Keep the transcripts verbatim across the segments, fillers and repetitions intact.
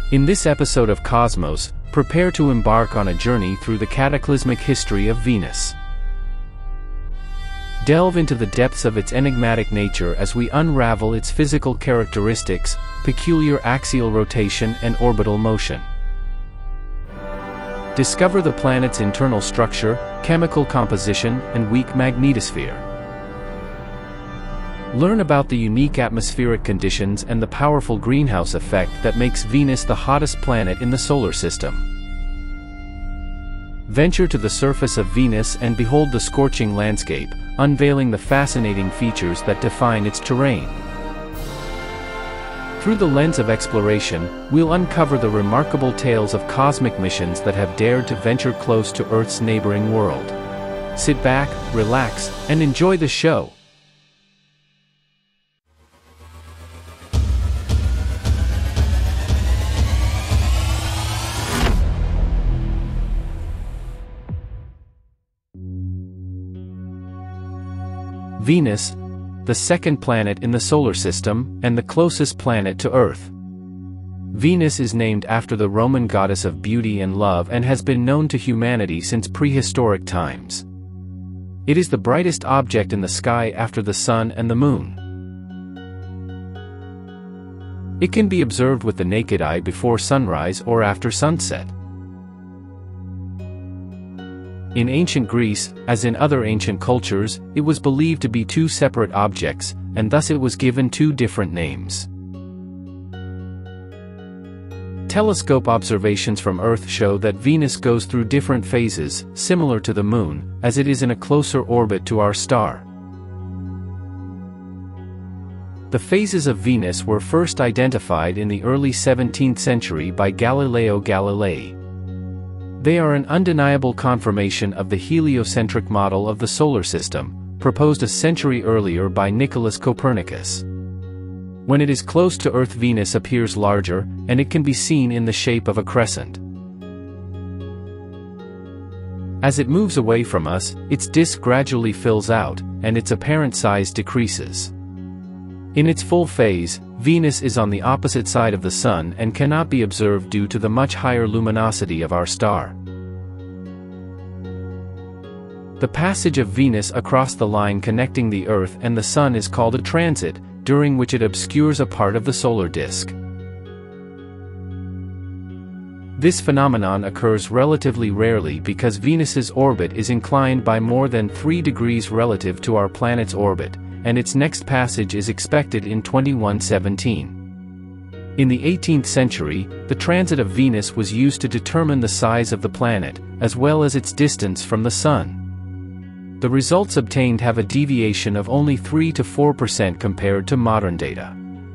In this episode of Cosmos, prepare to embark on a journey through the cataclysmic history of Venus. Delve into the depths of its enigmatic nature as we unravel its physical characteristics, peculiar axial rotation and orbital motion. Discover the planet's internal structure, chemical composition, and weak magnetosphere. Learn about the unique atmospheric conditions and the powerful greenhouse effect that makes Venus the hottest planet in the solar system. Venture to the surface of Venus and behold the scorching landscape, unveiling the fascinating features that define its terrain. Through the lens of exploration, we'll uncover the remarkable tales of cosmic missions that have dared to venture close to Earth's neighboring world. Sit back, relax, and enjoy the show. Venus, the second planet in the solar system, and the closest planet to Earth. Venus is named after the Roman goddess of beauty and love and has been known to humanity since prehistoric times. It is the brightest object in the sky after the Sun and the Moon. It can be observed with the naked eye before sunrise or after sunset. In ancient Greece, as in other ancient cultures, it was believed to be two separate objects, and thus it was given two different names. Telescope observations from Earth show that Venus goes through different phases, similar to the Moon, as it is in a closer orbit to our star. The phases of Venus were first identified in the early seventeenth century by Galileo Galilei. They are an undeniable confirmation of the heliocentric model of the solar system, proposed a century earlier by Nicholas Copernicus. When it is close to Earth, Venus appears larger, and it can be seen in the shape of a crescent. As it moves away from us, its disk gradually fills out, and its apparent size decreases. In its full phase, Venus is on the opposite side of the Sun and cannot be observed due to the much higher luminosity of our star. The passage of Venus across the line connecting the Earth and the Sun is called a transit, during which it obscures a part of the solar disk. This phenomenon occurs relatively rarely because Venus's orbit is inclined by more than three degrees relative to our planet's orbit, and its next passage is expected in twenty-one seventeen. In the eighteenth century, the transit of Venus was used to determine the size of the planet, as well as its distance from the Sun. The results obtained have a deviation of only three to four percent compared to modern data.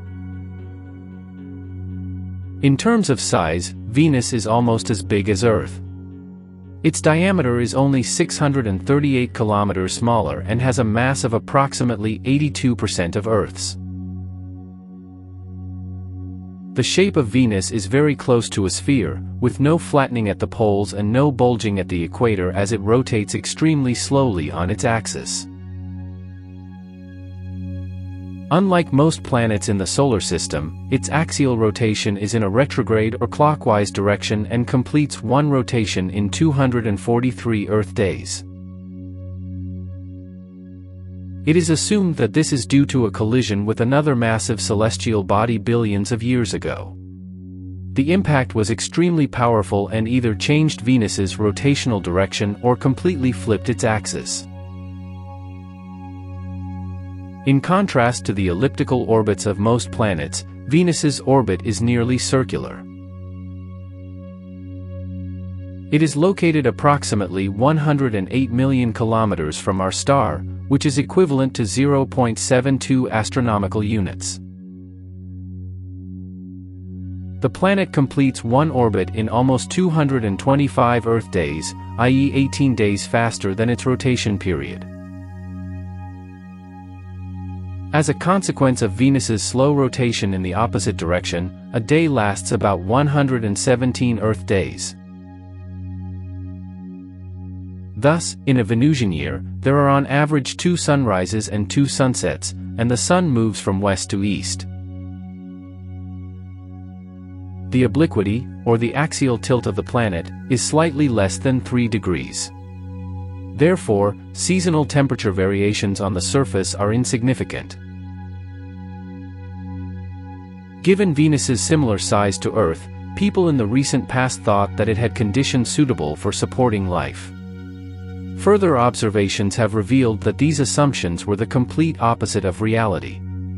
In terms of size, Venus is almost as big as Earth. Its diameter is only six hundred thirty-eight kilometers smaller and has a mass of approximately eighty-two percent of Earth's. The shape of Venus is very close to a sphere, with no flattening at the poles and no bulging at the equator as it rotates extremely slowly on its axis. Unlike most planets in the solar system, its axial rotation is in a retrograde or clockwise direction and completes one rotation in two hundred forty-three Earth days. It is assumed that this is due to a collision with another massive celestial body billions of years ago. The impact was extremely powerful and either changed Venus's rotational direction or completely flipped its axis. In contrast to the elliptical orbits of most planets, Venus's orbit is nearly circular. It is located approximately one hundred eight million kilometers from our star, which is equivalent to zero point seven two astronomical units. The planet completes one orbit in almost two hundred twenty-five Earth days, that is eighteen days faster than its rotation period. As a consequence of Venus's slow rotation in the opposite direction, a day lasts about one hundred seventeen Earth days. Thus, in a Venusian year, there are on average two sunrises and two sunsets, and the Sun moves from west to east. The obliquity, or the axial tilt of the planet, is slightly less than three degrees. Therefore, seasonal temperature variations on the surface are insignificant. Given Venus's similar size to Earth, people in the recent past thought that it had conditions suitable for supporting life. Further observations have revealed that these assumptions were the complete opposite of reality.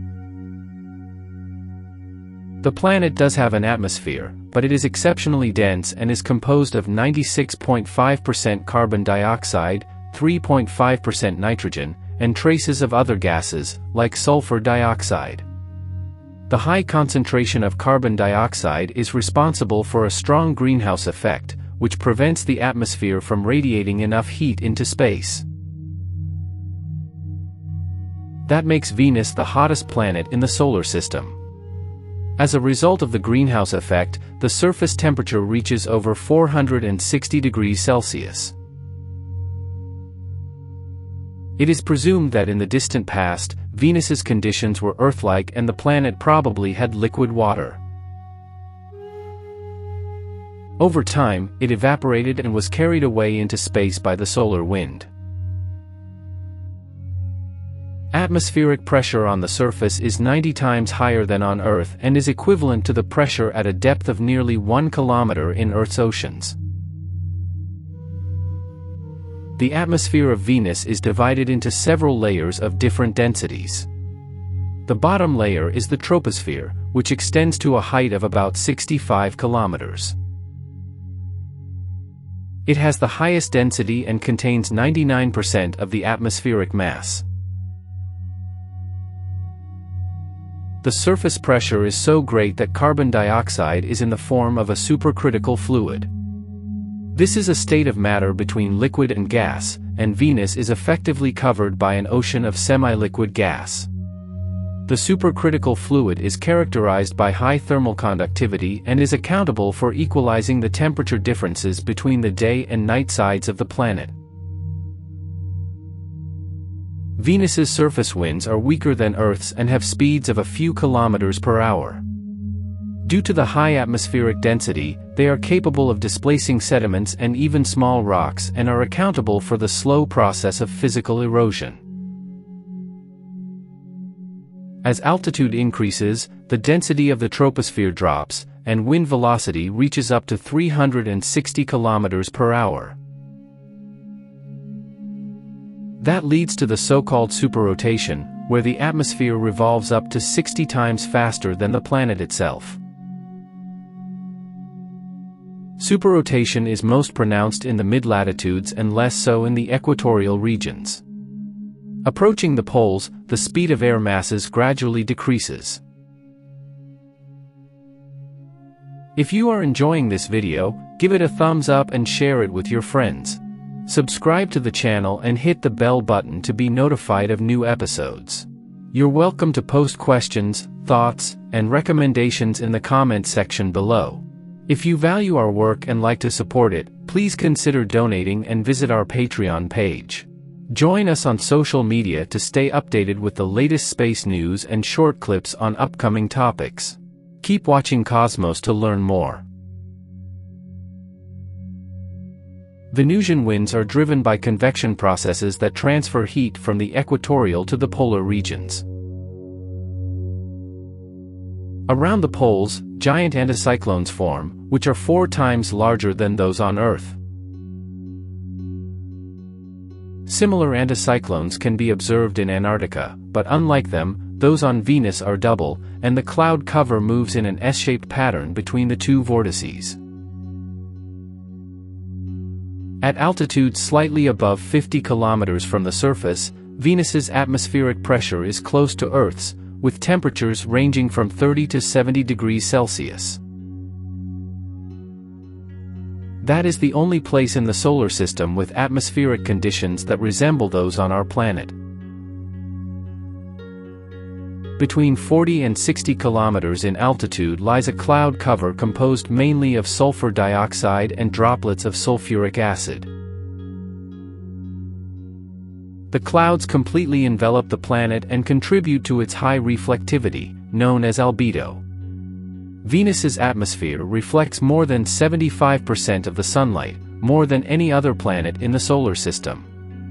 The planet does have an atmosphere, but it is exceptionally dense and is composed of ninety-six point five percent carbon dioxide, three point five percent nitrogen, and traces of other gases, like sulfur dioxide. The high concentration of carbon dioxide is responsible for a strong greenhouse effect, which prevents the atmosphere from radiating enough heat into space. That makes Venus the hottest planet in the solar system. As a result of the greenhouse effect, the surface temperature reaches over four hundred sixty degrees Celsius. It is presumed that in the distant past, Venus's conditions were Earth-like and the planet probably had liquid water. Over time, it evaporated and was carried away into space by the solar wind. Atmospheric pressure on the surface is ninety times higher than on Earth and is equivalent to the pressure at a depth of nearly one kilometer in Earth's oceans. The atmosphere of Venus is divided into several layers of different densities. The bottom layer is the troposphere, which extends to a height of about sixty-five kilometers. It has the highest density and contains ninety-nine percent of the atmospheric mass. The surface pressure is so great that carbon dioxide is in the form of a supercritical fluid. This is a state of matter between liquid and gas, and Venus is effectively covered by an ocean of semi-liquid gas. The supercritical fluid is characterized by high thermal conductivity and is accountable for equalizing the temperature differences between the day and night sides of the planet. Venus's surface winds are weaker than Earth's and have speeds of a few kilometers per hour. Due to the high atmospheric density, they are capable of displacing sediments and even small rocks and are accountable for the slow process of physical erosion. As altitude increases, the density of the troposphere drops, and wind velocity reaches up to three hundred sixty kilometers per hour. That leads to the so-called superrotation, where the atmosphere revolves up to sixty times faster than the planet itself. Superrotation is most pronounced in the mid-latitudes and less so in the equatorial regions. Approaching the poles, the speed of air masses gradually decreases. If you are enjoying this video, give it a thumbs up and share it with your friends. Subscribe to the channel and hit the bell button to be notified of new episodes. You're welcome to post questions, thoughts, and recommendations in the comment section below. If you value our work and like to support it, please consider donating and visit our Patreon page. Join us on social media to stay updated with the latest space news and short clips on upcoming topics. Keep watching Cosmos to learn more. Venusian winds are driven by convection processes that transfer heat from the equatorial to the polar regions. Around the poles, giant anticyclones form, which are four times larger than those on Earth. Similar anticyclones can be observed in Antarctica, but unlike them, those on Venus are double, and the cloud cover moves in an S-shaped pattern between the two vortices. At altitudes slightly above fifty kilometers from the surface, Venus's atmospheric pressure is close to Earth's, with temperatures ranging from thirty to seventy degrees Celsius. That is the only place in the solar system with atmospheric conditions that resemble those on our planet. Between forty and sixty kilometers in altitude lies a cloud cover composed mainly of sulfur dioxide and droplets of sulfuric acid. The clouds completely envelop the planet and contribute to its high reflectivity, known as albedo. Venus's atmosphere reflects more than seventy-five percent of the sunlight, more than any other planet in the solar system.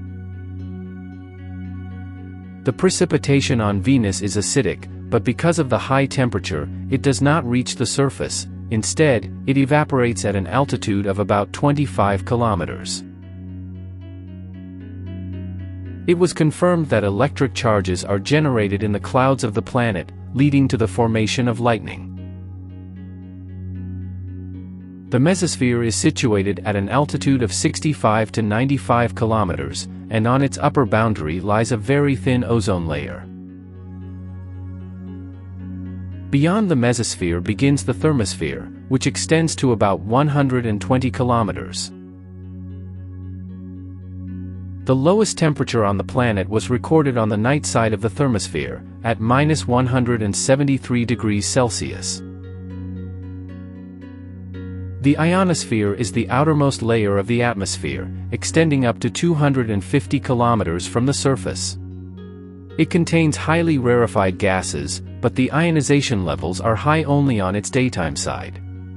The precipitation on Venus is acidic, but because of the high temperature, it does not reach the surface. Instead, it evaporates at an altitude of about twenty-five kilometers. It was confirmed that electric charges are generated in the clouds of the planet, leading to the formation of lightning. The mesosphere is situated at an altitude of sixty-five to ninety-five kilometers, and on its upper boundary lies a very thin ozone layer. Beyond the mesosphere begins the thermosphere, which extends to about one hundred twenty kilometers. The lowest temperature on the planet was recorded on the night side of the thermosphere, at minus one hundred seventy-three degrees Celsius. The ionosphere is the outermost layer of the atmosphere, extending up to two hundred fifty kilometers from the surface. It contains highly rarefied gases, but the ionization levels are high only on its daytime side.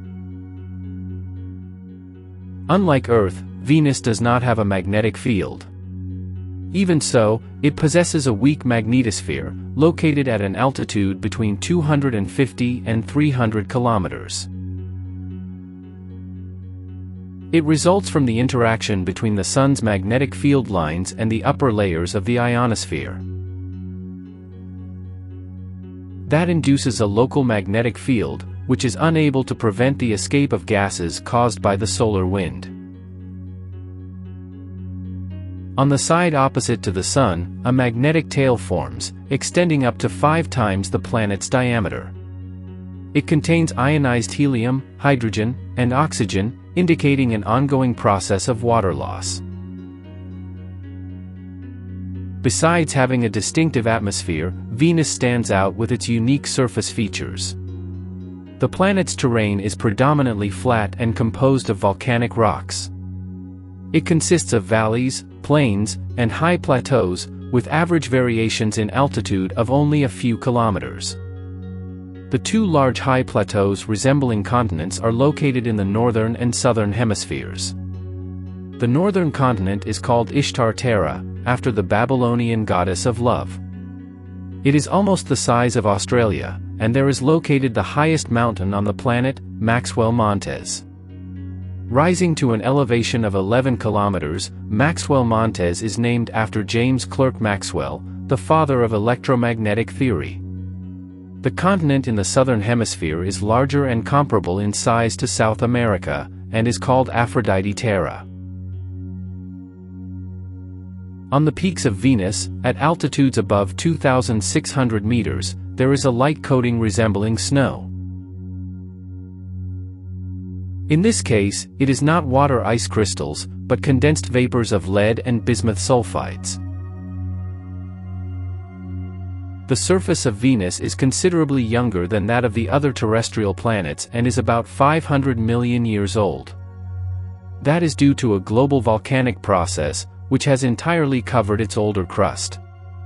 Unlike Earth, Venus does not have a magnetic field. Even so, it possesses a weak magnetosphere, located at an altitude between two hundred fifty and three hundred kilometers. It results from the interaction between the Sun's magnetic field lines and the upper layers of the ionosphere. That induces a local magnetic field, which is unable to prevent the escape of gases caused by the solar wind. On the side opposite to the Sun, a magnetic tail forms, extending up to five times the planet's diameter. It contains ionized helium, hydrogen, and oxygen, indicating an ongoing process of water loss. Besides having a distinctive atmosphere, Venus stands out with its unique surface features. The planet's terrain is predominantly flat and composed of volcanic rocks. It consists of valleys, plains, and high plateaus, with average variations in altitude of only a few kilometers. The two large high plateaus resembling continents are located in the northern and southern hemispheres. The northern continent is called Ishtar Terra, after the Babylonian goddess of love. It is almost the size of Australia, and there is located the highest mountain on the planet, Maxwell Montes. Rising to an elevation of eleven kilometers, Maxwell Montes is named after James Clerk Maxwell, the father of electromagnetic theory. The continent in the southern hemisphere is larger and comparable in size to South America, and is called Aphrodite Terra. On the peaks of Venus, at altitudes above two thousand six hundred meters, there is a light coating resembling snow. In this case, it is not water ice crystals, but condensed vapors of lead and bismuth sulfides. The surface of Venus is considerably younger than that of the other terrestrial planets and is about five hundred million years old. That is due to a global volcanic process, which has entirely covered its older crust.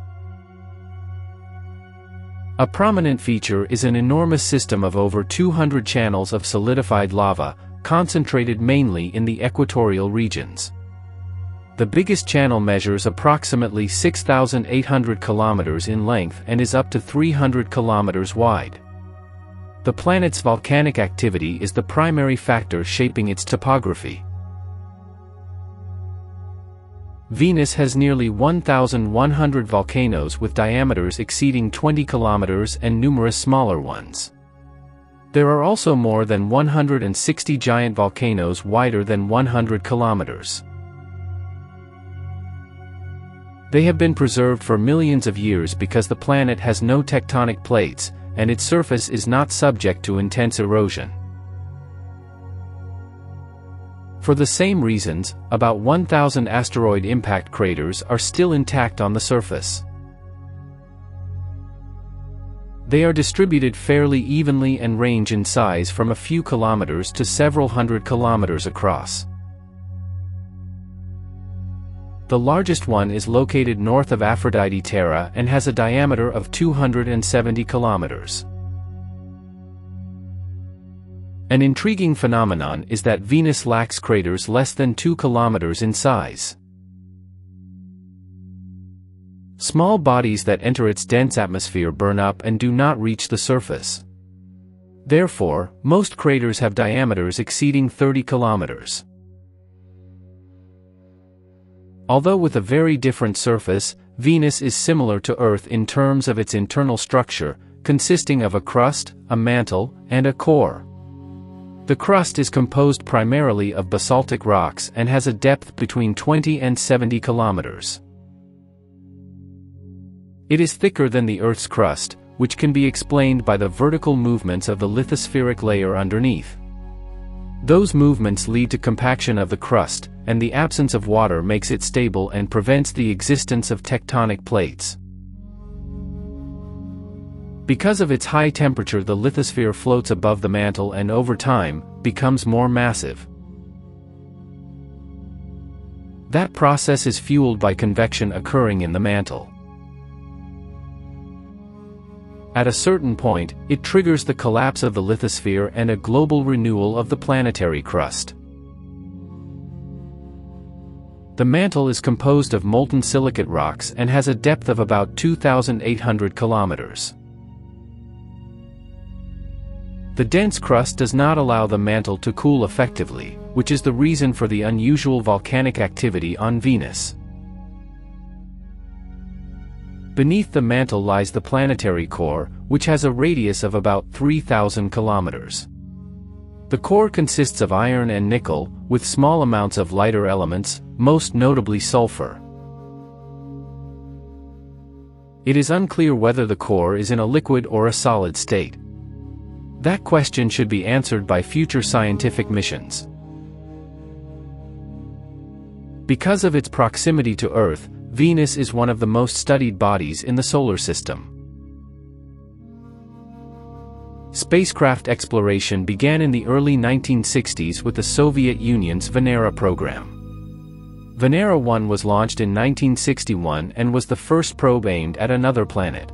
A prominent feature is an enormous system of over two hundred channels of solidified lava, concentrated mainly in the equatorial regions. The biggest channel measures approximately six thousand eight hundred kilometers in length and is up to three hundred kilometers wide. The planet's volcanic activity is the primary factor shaping its topography. Venus has nearly one thousand one hundred volcanoes with diameters exceeding twenty kilometers and numerous smaller ones. There are also more than one hundred sixty giant volcanoes wider than one hundred kilometers. They have been preserved for millions of years because the planet has no tectonic plates, and its surface is not subject to intense erosion. For the same reasons, about one thousand asteroid impact craters are still intact on the surface. They are distributed fairly evenly and range in size from a few kilometers to several hundred kilometers across. The largest one is located north of Aphrodite Terra and has a diameter of two hundred seventy kilometers. An intriguing phenomenon is that Venus lacks craters less than two kilometers in size. Small bodies that enter its dense atmosphere burn up and do not reach the surface. Therefore, most craters have diameters exceeding thirty kilometers. Although with a very different surface, Venus is similar to Earth in terms of its internal structure, consisting of a crust, a mantle, and a core. The crust is composed primarily of basaltic rocks and has a depth between twenty and seventy kilometers. It is thicker than the Earth's crust, which can be explained by the vertical movements of the lithospheric layer underneath. Those movements lead to compaction of the crust, and the absence of water makes it stable and prevents the existence of tectonic plates. Because of its high temperature, the lithosphere floats above the mantle and over time, becomes more massive. That process is fueled by convection occurring in the mantle. At a certain point, it triggers the collapse of the lithosphere and a global renewal of the planetary crust. The mantle is composed of molten silicate rocks and has a depth of about two thousand eight hundred kilometers. The dense crust does not allow the mantle to cool effectively, which is the reason for the unusual volcanic activity on Venus. Beneath the mantle lies the planetary core, which has a radius of about three thousand kilometers. The core consists of iron and nickel, with small amounts of lighter elements, most notably sulfur. It is unclear whether the core is in a liquid or a solid state. That question should be answered by future scientific missions. Because of its proximity to Earth, Venus is one of the most studied bodies in the solar system. Spacecraft exploration began in the early nineteen sixties with the Soviet Union's Venera program. Venera one was launched in nineteen sixty-one and was the first probe aimed at another planet.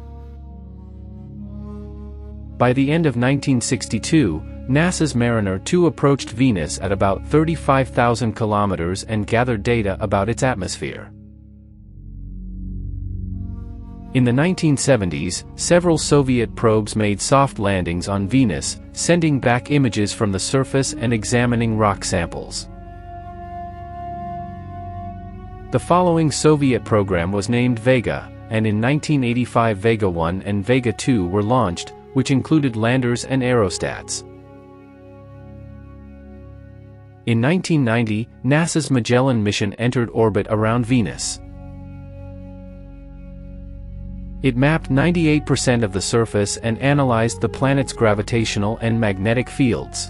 By the end of nineteen sixty-two, NASA's Mariner two approached Venus at about thirty-five thousand kilometers and gathered data about its atmosphere. In the nineteen seventies, several Soviet probes made soft landings on Venus, sending back images from the surface and examining rock samples. The following Soviet program was named Vega, and in nineteen eighty-five Vega one and Vega two were launched, which included landers and aerostats. In nineteen ninety, NASA's Magellan mission entered orbit around Venus. It mapped ninety-eight percent of the surface and analyzed the planet's gravitational and magnetic fields.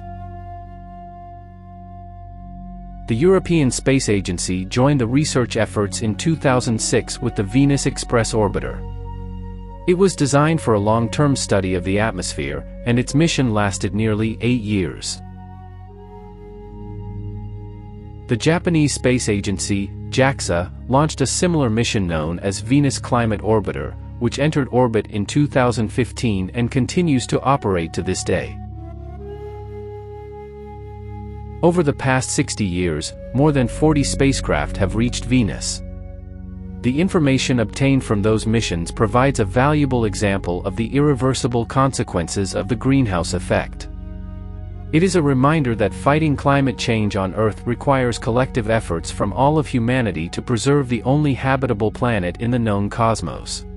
The European Space Agency joined the research efforts in two thousand six with the Venus Express orbiter. It was designed for a long-term study of the atmosphere, and its mission lasted nearly eight years. The Japanese Space Agency, JAXA, launched a similar mission known as Venus Climate Orbiter, which entered orbit in two thousand fifteen and continues to operate to this day. Over the past sixty years, more than forty spacecraft have reached Venus. The information obtained from those missions provides a valuable example of the irreversible consequences of the greenhouse effect. It is a reminder that fighting climate change on Earth requires collective efforts from all of humanity to preserve the only habitable planet in the known cosmos.